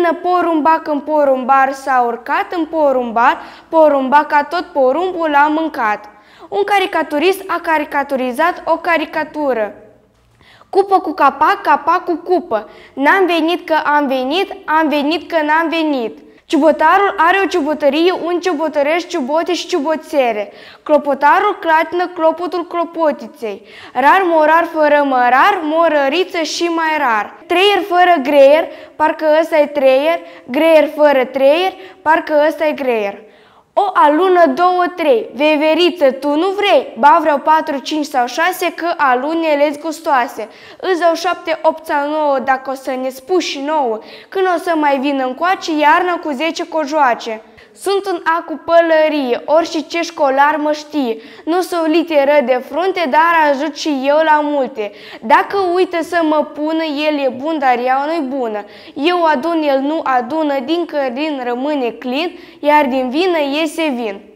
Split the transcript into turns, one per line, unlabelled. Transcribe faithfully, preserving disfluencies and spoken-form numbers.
vină porumbac în porumbar, s-a urcat în porumbar, porumbac a tot porumbul a mâncat. Un caricaturist a caricaturizat o caricatură. Cupă cu capac, capac cu cupă. N-am venit că am venit, am venit că n-am venit. Ciubotarul are o ciubotărie, un ciubotărești, ciubote și ciuboțele. Clopotarul clatină clopotul clopotiței. Rar, morar, fără mărar, morăriță și mai rar. Treier fără greier, parcă ăsta-i treier, greier fără treier, parcă ăsta-i greier. O alună, două, trei, veveriță, tu nu vrei? Ba vreau patru, cinci sau șase, că alunele-s gustoase. Îți dau șapte, opt sau nouă, dacă o să ne spui și nouă, când o să mai vină încoace, iarna cu zece cojoace. Sunt un A cu pălărie, orice ce școlar mă știe. Nu sunt o literă de frunte, dar ajut și eu la multe. Dacă uită să mă pună, el e bun, dar ea nu-i bună. Eu adun, el nu adună, din cărin rămâne clin, iar din vină iese vin.